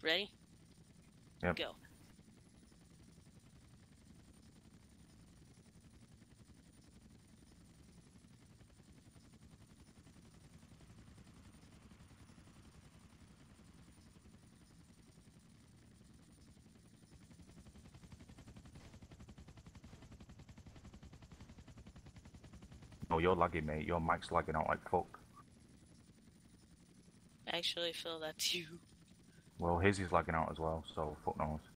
Ready? Yep. Go. Oh, you're lagging, mate. Your mic's lagging out like fuck. I actually feel that too. Well, his is lagging out as well, so fuck knows.